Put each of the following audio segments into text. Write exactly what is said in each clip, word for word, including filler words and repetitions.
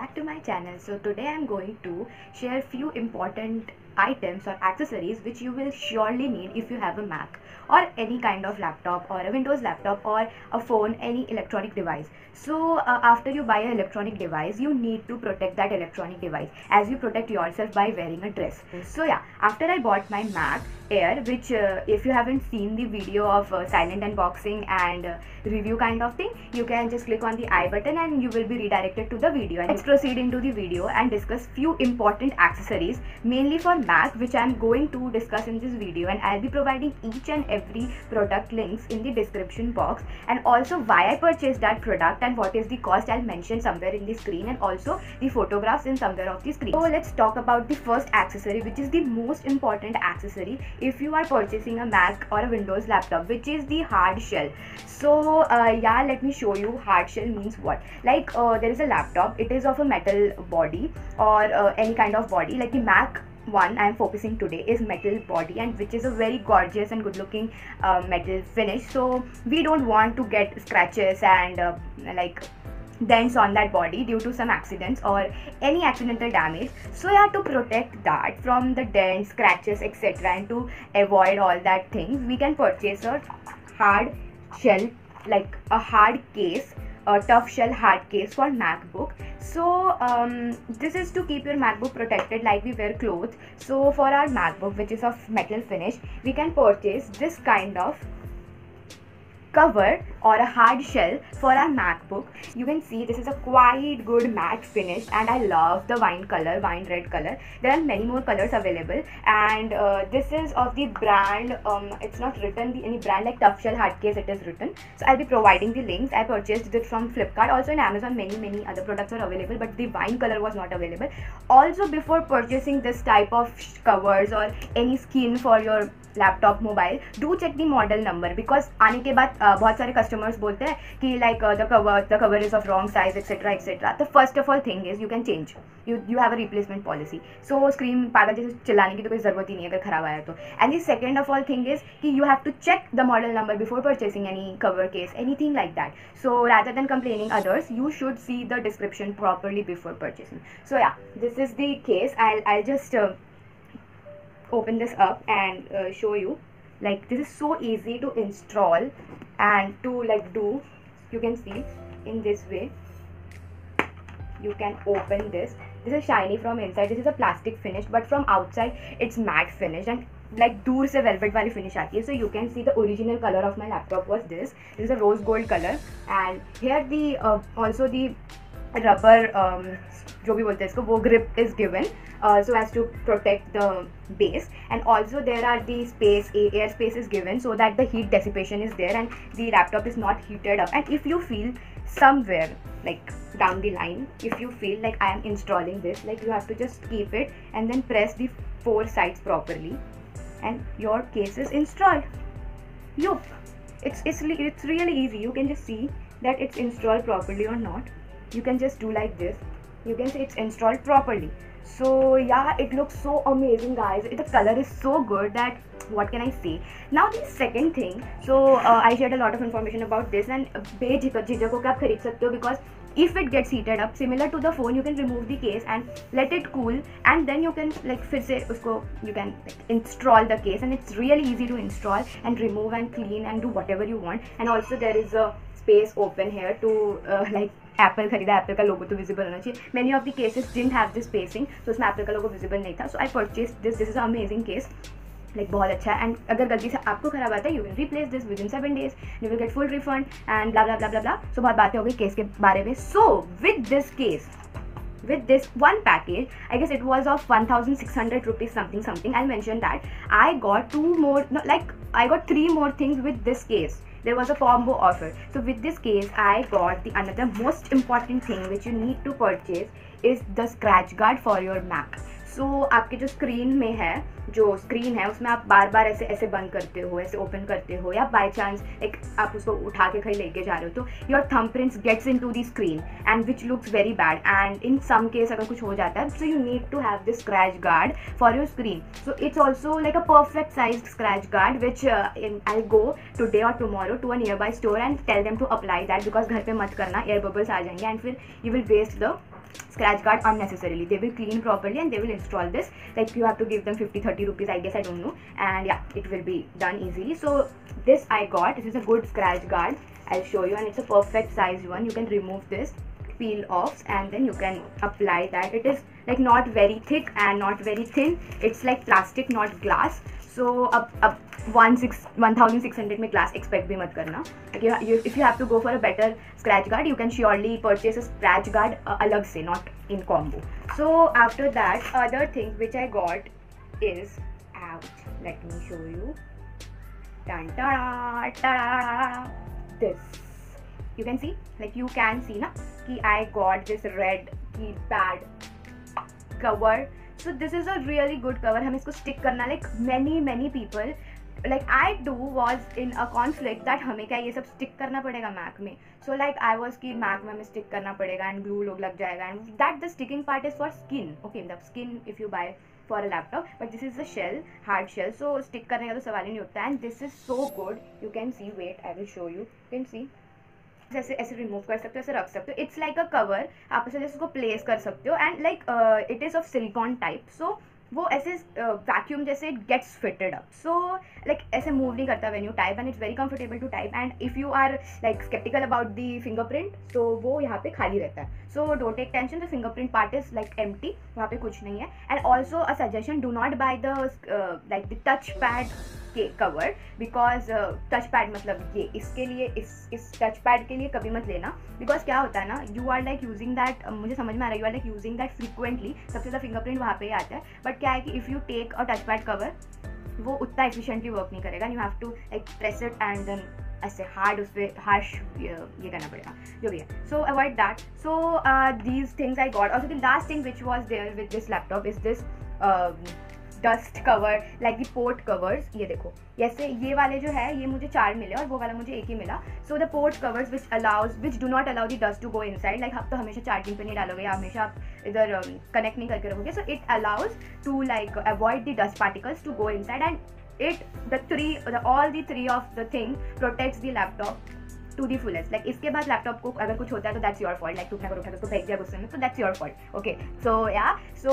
back to my channel. So today I'm going to share few important items or accessories which you will surely need if you have a Mac or any kind of laptop or a Windows laptop or a phone, any electronic device. So uh, after you buy an electronic device, you need to protect that electronic device as you protect yourself by wearing a dress. So yeah, after I bought my Mac Air, which uh, if you haven't seen the video of uh, silent unboxing and uh, review kind of thing, you can just click on the I button and you will be redirected to the video. And let's proceed into the video and discuss few important accessories mainly for Mac, which I'm going to discuss in this video, and I'll be providing each and every product links in the description box, and also why I purchased that product and what is the cost. I'll mention somewhere in the screen, and also the photographs in somewhere of the screen. So let's talk about the first accessory, which is the most important accessory if you are purchasing a Mac or a Windows laptop, which is the hard shell. So uh, yeah, let me show you hard shell means what. Like uh, there is a laptop, it is of a metal body or uh, any kind of body. Like the Mac one I am focusing today is metal body, and which is a very gorgeous and good looking uh, metal finish. So we don't want to get scratches and uh, like dents on that body due to some accidents or any accidental damage. So yeah, to protect that from the dents, scratches, etc., and to avoid all that things, we can purchase a hard shell, like a hard case, a tough shell hard case for MacBook. So um, this is to keep your MacBook protected like we wear clothes. So for our MacBook, which is of metal finish, we can purchase this kind of cover or a hard shell for our MacBook. You can see this is a quite good matte finish, and I love the wine color, wine red color. There are many more colors available, and uh, this is of the brand, um, it's not written the any brand, like tough shell hard case it is written. So I'll be providing the links. I purchased it from Flipkart. Also in Amazon many many other products are available, but the wine color was not available. Also, before purchasing this type of covers or any skin for your laptop mobile, do check the model number, because आने के बाद uh, बहुत सारे customers बोलते हैं कि like the cover the cover is of wrong size etcetera etcetera. The first of all thing is you can change, you you have a replacement policy. So screen पागल जैसे चिल्लाने की तो कोई ज़रूरत ही नहीं है अगर खराब आया तो. And the second of all thing is कि you have to check the model number before purchasing any cover case, anything like that. So rather than complaining others, you should see the description properly before purchasing. So yeah, this is the case. I'll I'll just uh, open this up and uh, show you. Like this is so easy to install and to like do. You can see in this way you can open this. This is shiny from inside. This is a plastic finish, but from outside it's matte finish, and like दूर से velvet वाली finish आती है. So you can see the original color of my laptop was this. This is a rose gold color, and here the uh, also the rubber um, जो भी बोलते हैं इसको, वो grip is given uh, so as to protect the base, and also there are the space air space is given so that the heat dissipation is there and the laptop is not heated up. And if you feel somewhere like down the line, if you feel like I am installing this, like you have to just keep it and then press the four sides properly and your case is installed. Yo, it's it's it's really easy. You can just see that it's installed properly or not. You can just do like this. You can see it's installed properly. So yeah, it looks so amazing, guys. The color is so good that what can I say. Now the second thing, so uh, I shared a lot of information about this, and बेझिझक होकर आप खरीद सकते हो, because if it gets heated up, similar to the phone, you can remove the case and let it cool, and then you can like फिर से उसको you can like, install the case, and it's really easy to install and remove and clean and do whatever you want. And also there is a space open here to uh, like Apple खरीदा, Apple का logo तो visible होना चाहिए. Many of the cases didn't have this spacing, तो उसमें Apple का logo visible नहीं था. So I purchase this. This is a amazing case, like बहुत अच्छा है. एंड अगर गलती से आपको खराब आता है, you will replace this with in seven days, you will get full refund and blah blah blah blah blah. So बहुत बातें हो गई केस के बारे में. So with this case, with this one package, I guess it was of one thousand six hundred rupees something something. I'll mention that I got two more, no, like I got three more things with this case. There was a combo offer. So with this case I got the another most important thing which you need to purchase is the scratch guard for your Mac. So so, आपके जो screen में है, जो screen है उसमें आप बार बार ऐसे ऐसे बंद करते हो, ऐसे ओपन करते हो, या बाय चांस एक आप उसको उठा के कहीं लेके जा रहे हो, तो your thumb prints gets into the screen and which looks very bad. And in some case अगर कुछ हो जाता है, so you need to have this scratch guard for your screen. So it's also like a perfect size scratch guard which I go today और tomorrow to a nearby store and tell them to apply that, because घर पे मत करना, air bubbles आ जाएंगे and फिर you will waste the scratch guard unnecessarily. They will clean properly and they will install this. Like you have to give them fifty thirty rupees, I guess, I don't know, and yeah, it will be done easily. So this I got. This is a good scratch guard. I'll show you, and it's a perfect size one. You can remove this, peel off, and then you can apply that. It is like not very thick and not very thin. It's like plastic, not glass. So up up one six one thousand six hundred में glass expect भी मत करना. Like you, you, if you have to go for a better scratch guard, you can surely purchase a scratch guard uh, अलग से, not in combo. So after that, other thing which I got is, ouch, let me show you. Dun, ta-da, ta-da, this. You can see, like you can see na, कि I got this red keypad cover. So this is a really good cover. हम इसको stick करना, like many many people like I do was in a conflict that हमें क्या ये सब stick करना पड़ेगा Mac में. So like I was कि Mac में हमें stick करना पड़ेगा and glue लोग लग जाएगा, and that the sticking part is for skin. Okay, the skin if you buy for a laptop, but this is the shell, hard shell, so stick करने का तो सवाल ही नहीं उठता. And this is so good. You can see, wait, I will show you. You can see. ऐसे ऐसे remove कर सकते हो, ऐसे रख सकते हो. इट्स लाइक अ कवर, आप ऐसे जैसे उसको प्लेस कर सकते हो. And like it is of silicone type, so वो ऐसे वैक्यूम uh, जैसे it gets fitted up. So like ऐसे मूव नहीं करता when you type, and it's very comfortable to type. And if you are like sceptical about the fingerprint, तो वो यहाँ पे खाली रहता है. So don't take tension, the fingerprint part is like empty, वहाँ पे कुछ नहीं है. And also a suggestion, do not buy the like the touchpad के कवर, बिकॉज टच पैड मतलब ये इसके लिए, इस इस टच पैड के लिए कभी मत लेना. बिकॉज क्या होता है ना, you are like using that, मुझे समझ में आ रहा है, you are like using that frequently. सबसे ज़्यादा फिंगरप्रिंट वहाँ पे ही आता है. बट क्या है कि if you take a touchpad cover, वो उतना एफिशिएंटली वर्क नहीं करेगा. You have to like press it and then ऐसे हार्ड उस पर हार्श ये करना पड़ेगा, जो भी है. So avoid that. So these things I got. Also the last thing which was there with this laptop is this dust cover, like the port covers. ये देखो, जैसे ये वाले जो है ये मुझे चार मिले और वो वाला मुझे एक ही मिला. So the port covers which allows which do not allow the dust to go inside. Like आप तो हमेशा चार्जिंग पे नहीं डालोगे या हमेशा आप इधर कनेक्ट नहीं करके रखोगे. So it allows to like avoid the dust particles to go inside, and it the three the all the three of the thing protects the laptop to the fullest. like इसके बाद laptop को अगर कुछ होता है तो that's your fault. like टूटना कर उठा तो फेंक दिया गुस्से में, तो that's your fault. okay, so yeah, so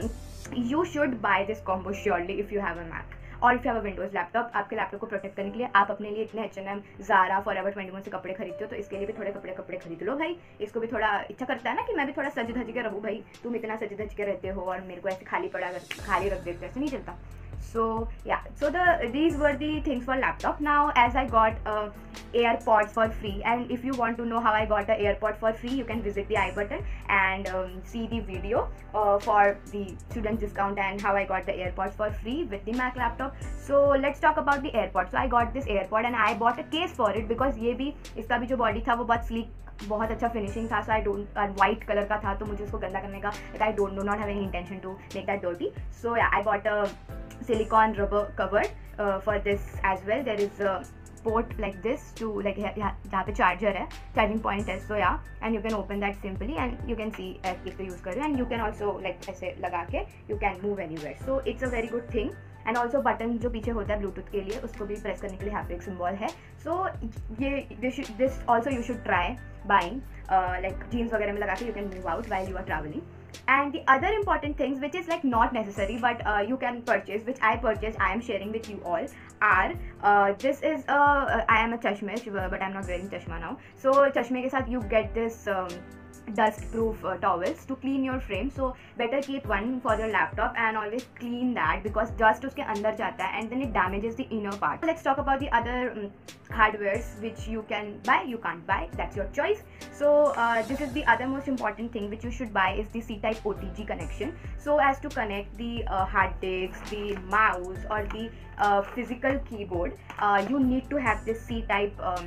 you should buy this combo surely if you have a Mac और if you have a Windows laptop. आपके लैपटॉप को प्रोटेक्ट करने के लिए आप अपने लिए इतने H and M, Zara, Forever twenty one से कपड़े खरीदते हो, तो इसके लिए भी थोड़े कपड़े कपड़े खरीद लो भाई. इसको भी थोड़ा इच्छा करता है ना कि मैं भी थोड़ा सज धज के रहूँ. भाई तुम इतना सज धज के रहते हो और मेरे को ऐसे खाली पड़ा खाली रख देते हो, ऐसे नहीं चलता. So yeah, so the these were the things for laptop. Now as I got uh, AirPods for free, and if you want to know how I got the AirPod for free, you can visit the I button and um, see the video uh, for the student discount and how I got the AirPods for free with the Mac laptop. So let's talk about the AirPod. So I got this AirPod and I bought a case for it because ये भी, इसका भी जो body था वो बहुत sleek, बहुत अच्छा फिनिशिंग था. So I don't, white colour का था, तो मुझे उसको गंदा करने का, I don't do not have any intention to make that dirty. So yeah, I got a silicone rubber cover uh, for this as well. There is a port like this to like जहाँ पे charger है, charging point है. So yeah, and you can open that simply and you can see इसको use कर रहे हो, and you can also like ऐसे लगा के you can move anywhere. So it's a very good thing. And also button जो पीछे होता है ब्लूटूथ के लिए, उसको भी प्रेस करने के लिए हैप्टिक सिम्बॉल है. सो ये this also you should try buying, like jeans वगैरह में लगा के you can move out while you are traveling. And the other important things which is like not necessary but uh, you can purchase, which I purchased, I am sharing with you all, are uh, this is a uh, I am a chashmish but I'm not wearing chashma now. So chashme ke sath you get this um, dust proof uh, towels to clean your frame. So better keep one for your laptop and always clean that because dust uske andar jata hai and then it damages the inner part. So let's talk about the other um, hardwares which you can buy, you can't buy, that's your choice. So uh, this is the other most important thing which you should buy is the C-type O T G connection. So as to connect the uh, hard disk, the mouse or the uh, physical keyboard, uh, you need to have this C-type um,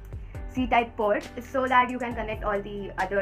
C-type port so that you can connect all the other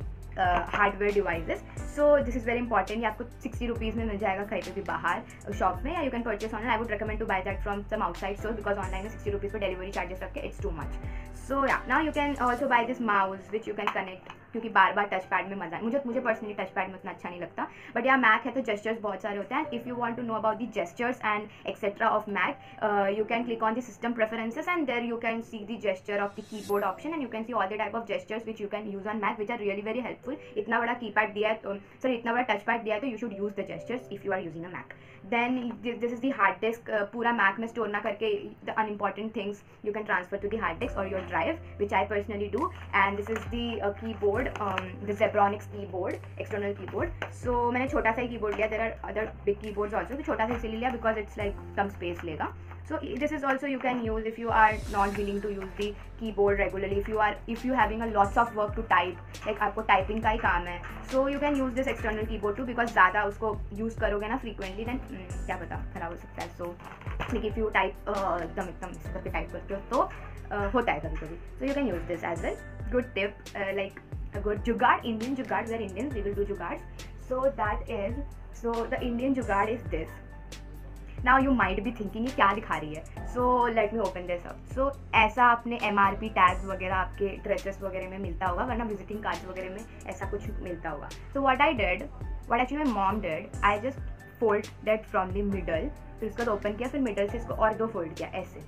uh, hardware devices. So this is very important. ये आपको sixty rupees में मिल जाएगा कहीं पे भी बाहर shop में, या you can purchase online. I would recommend to buy that from some outside store because online में सिक्सटी रुपीज़ पर डिलीवरी चार्जेस रख के it's too much. So yeah, now you can also buy this mouse which you can connect क्योंकि बार बार touch pad में मजा है, मुझे मुझे पर्सनली टच पैड में उतना अच्छा नहीं लगता, बट यहाँ मैक है तो जेस्चर्स बहुत सारे होते हैं. And if you want to know about the gestures and etcetera of Mac, you can click on the system preferences and there you can see the gesture of the keyboard option and you can see all the type of gestures which you can use on Mac which are really very helpful. इतना बड़ा की pad दिया है तो sorry इतना बड़ा touch pad दिया है तो you should use the gestures if you are using a Mac. Then this is the hard disk. uh, पूरा मैक में स्टोर ना करके the unimportant things you can transfer to the hard disk or your drive, which I personally do. And this is the uh, keyboard, um, the Zebronics keyboard, external keyboard. So मैंने छोटा सा ही keyboard लिया. There are other big keyboards also, तो छोटा सा इसीलिए लिया because it's like come space लेगा. So this is also you can use if you are not willing to use the keyboard regularly. If you are if you having a lots of work to type, like आपको typing का ही काम है, so you can use this external keyboard too because ज़्यादा उसको use करोगे ना frequently then hmm, क्या पता खराब हो सकता है. So like if you type एकदम एकदम इस करके type करते हो तो uh, होता है कभी कभी. So you can use this as well. Good tip, uh, like a good jugaad, Indian jugaad. We are Indians, we will do jugaad. So that is so the Indian jugaad is this. Now you might be thinking ये क्या दिखा रही है. So let me open this up. So ऐसा आपने M R P tags वगैरह आपके dresses वगैरह में मिलता होगा, वरना विजिटिंग कार्ड्स वगैरह में ऐसा कुछ मिलता होगा. So what I did, what actually my mom did, I just fold that from the middle. फिर उसका ओपन किया, फिर मिडल से इसको और दो फोल्ड किया ऐसे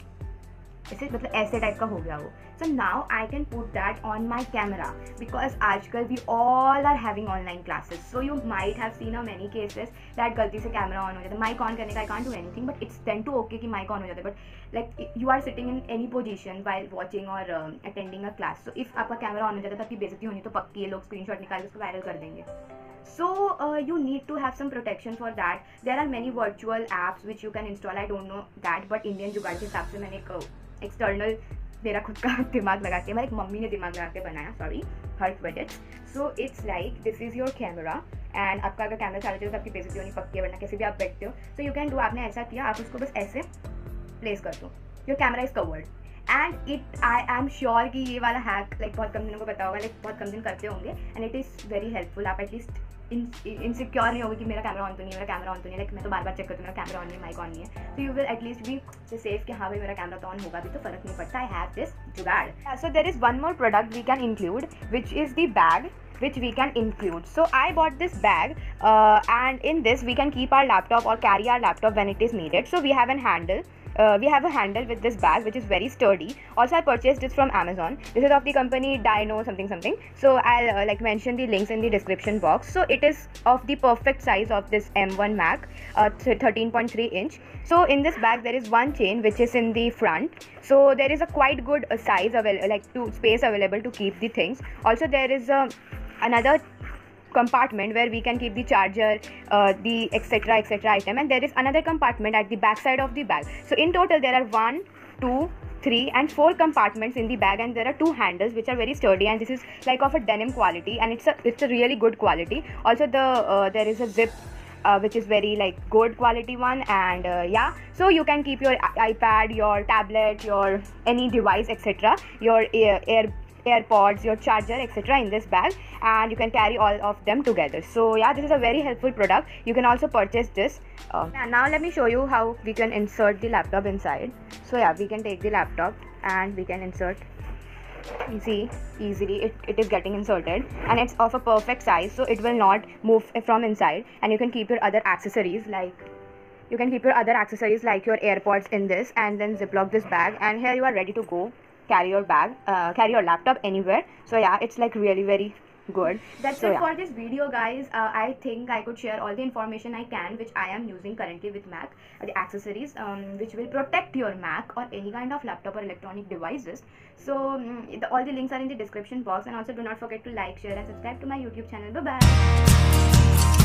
ऐसे मतलब ऐसे टाइप का हो गया वो. So now I can put that on my camera because आजकल we all are having online classes. So you might have seen a many cases that गलती से कैमरा ऑन हो जाता है. माइक ऑन करने का I can't do anything but it's then too okay कि mic on हो जाता है. But like you are sitting in any position while watching और attending a class. So if आपका कैमरा ऑन हो जाता है तो आपकी बेइज्जती होनी तो पक्की है, लोग स्क्रीन शॉट निकाल के उसको वायरल कर देंगे. So uh, you need to have some protection for that. There are many virtual apps which you can install. I don't know that, but Indian जुगाड़ के हिसाब से मैंने एक एक्सटर्नल मेरा खुद का दिमाग लगा के, मेरी मम्मी ने दिमाग लगा के बनाया, सॉरी हर्ट वेडेट्स. So it's like this is your camera and आपका अगर कैमरा चालू चले तो आपकी बेइज्जती होनी पक्की है, वरना कैसे भी आप बैठते हो. सो यू कैन डू, आपने ऐसा किया, आप उसको बस ऐसे प्लेस कर दो. Your camera is covered and it I am sure कि ये वाला हैक लाइक बहुत कम दिनों को पता होगा, लाइक बहुत कम दिन करते होंगे and it is very helpful. आप एटलीस्ट इनसिक्योर नहीं होगी कि मेरा कैमरा ऑन तो नहीं है, मेरा कैमरा ऑन तो नहीं है. लाइक मैं तो बार बार चेक करती हूँ मेरा कैमरा ऑन नहीं है, माइक ऑन नहीं है. तो यू विल एटलीस्ट बी से सेफ कि हाँ भाई मेरा कैमरा तो ऑन होगा भी, तो फर्क नहीं पड़ता. आई हैव दिस जुगाड़. So there is one more product we can include which is the bag which we can include. So I bought this bag uh, and in this we can keep our laptop or carry our laptop when it is needed. So we have a handle. Uh, we have a handle with this bag which is very sturdy. Also I purchased this from Amazon. This is of the company Dino something something. So I'll uh, like mention the links in the description box. So it is of the perfect size of this M one Mac, uh, thirteen point three inch. So in this bag there is one chain which is in the front. So there is a quite good uh, size available, like to space available to keep the things. Also there is a another compartment where we can keep the charger, uh, the etc etc item, and there is another compartment at the back side of the bag. So in total there are one, two, three and four compartments in the bag, and there are two handles which are very sturdy, and this is like of a denim quality, and it's a it's a really good quality. Also the uh, there is a zip uh, which is very like good quality one, and uh, yeah, so you can keep your iPad, your tablet, your any device etc, your air, air AirPods, your charger etc in this bag, and you can carry all of them together. So yeah, this is a very helpful product. You can also purchase this. Uh, now let me show you how we can insert the laptop inside. So yeah, we can take the laptop and we can insert. You see easily it, it is getting inserted, and it's of a perfect size, so it will not move from inside, and you can keep your other accessories like you can keep your other accessories like your AirPods in this, and then ziplock this bag, and here you are ready to go carry your bag, uh, carry your laptop anywhere. So yeah, it's like really very good. That's so, it yeah. for this video guys. uh, I think I could share all the information I can which I am using currently with Mac, uh, the accessories um, which will protect your Mac or any kind of laptop or electronic devices. So um, the, all the links are in the description box, and also do not forget to like, share and subscribe to my YouTube channel. Bye bye.